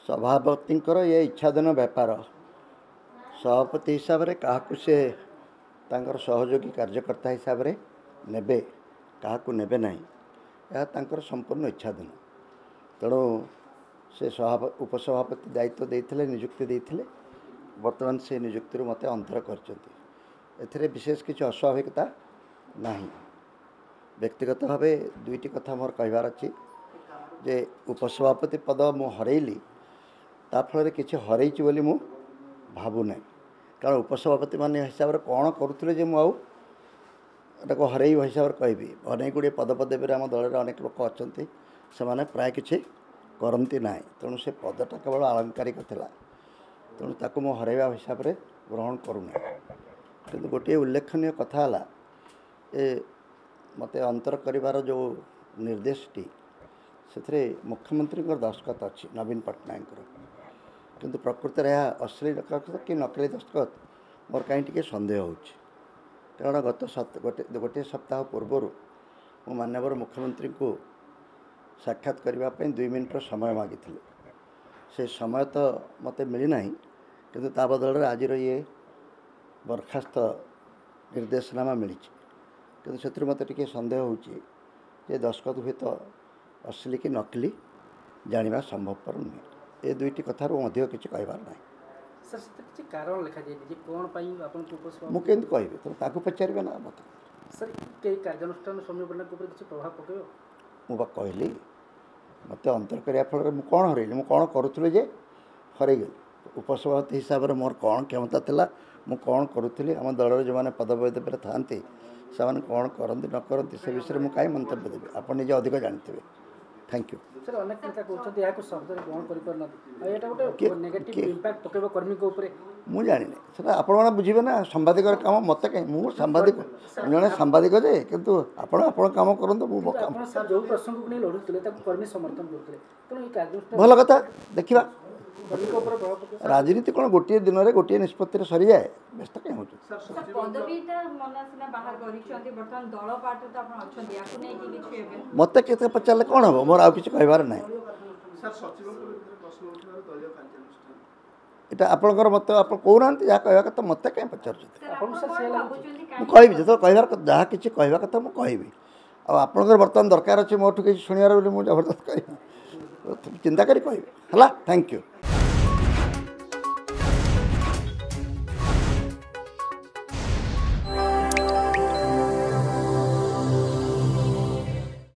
सभापति ये इच्छाधीन व्यापार सभापति हिसाब से क्या से सहयोगी कार्यकर्ता हिसाब से नेबे क्या नेबे ना यह संपूर्ण इच्छाधीन तेणु से उपसभापति दायित्व देते निजुक्ति देते बर्तमान से निजुक्ति मत अंतर कर विशेष किसी अस्वाभाविकता ना व्यक्तिगत भाव दुईटी कथा मोर कहबार अच्छी जे उपसभापति पद मु हरैली ताफल किसी हरई बोली मु भावुना कारण उपसभापति मान हिसाब से कौन करुले मुझे हरई हिसाब से कहि अनेक गुड़े पदपदवी आम दल में अनेक लोक अच्छा से प्राय कि करती ना तेणु से पदटा केवल आलंकारिक था तेणु ताकू मु हरैवा हिसाब से ग्रहण करूना कि गोटे उल्लेखनीय कथा है मत अंतर कर जो निर्देशटी से मुख्यमंत्री दस्तखत अच्छी नवीन पट्टनायक किंतु प्रकृति में यह अश्लील दस्तखत कि नकली दस्तखत मोर कहीं सन्देह हो कारण गत गोटे सप्ताह पूर्वर मो माननीय मुख्यमंत्री को साक्षात करने 2 मिनटर समय मागी से समय तो मत मिलना किंतु ता बदल आज ये बर्खास्त निर्देशनामा मिली किंतु से मत टे सन्देह हो दस्तखत हुए तो असली कि नकली जाना संभवपर नुहे ये दुईटी कथार अधिक किसी कहबार ना कारण लिखा मुझे कहि तो पचारे ना मत सर कार्यानुष्ठान प्रभाव पकड़ मुझे कहली मत अंतर करने फल मुझे कौन हरैली मुझे कौन करुले जे हरैगली उपसभापति हिसाब से मोर कौन क्षमता था मुझे कौन करुली आम दल जो मैंने पदपदवी था से कौन करती न करती से विषय में कहीं मंतव्य देवी आप निजे अधिक जानते थैंक यू सर अनेक नेता कहते हैं शब्द ग्रहण कर मु जानी से आपण बुझे ना सांबादिक काम मत कहीं मु सांबादिक जड़े सांबादिक जे किंतु आपण काम करूँ जो प्रसंग को नहीं लड़ुले कर्मी समर्थन करते भल कथा देखा राजनीति कौन गोटे दिन में गोटे निष्पत्ति सरी जाए व्यस्त कहीं हो मत के पचारे कौन हम मोर आ कि कहबार ना यहाँ आपंकर मत आप कहना जहाँ कहवा कथा मत कहीं पचार कहि जो कहबार जहाँ किसी कहवा कथा मुझे कहि आपंकर बर्तमान दरकार अच्छे मोटू किसी शुणवार बोली मुझे जबरदस्त कह चिंता करी कहि थैंक यू।